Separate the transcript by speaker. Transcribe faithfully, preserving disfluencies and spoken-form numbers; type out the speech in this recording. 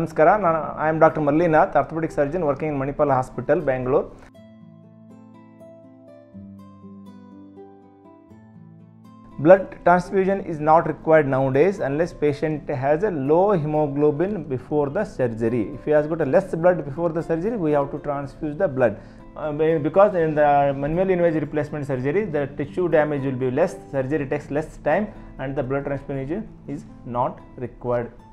Speaker 1: Namaskara, I am Doctor Mallinath, orthopedic surgeon working in Manipal Hospital, Bangalore. Blood transfusion is not required nowadays unless patient has a low hemoglobin before the surgery. If he has got a less blood before the surgery, we have to transfuse the blood. Uh, because in the minimally invasive replacement surgery, the tissue damage will be less, surgery takes less time, and the blood transfusion is not required.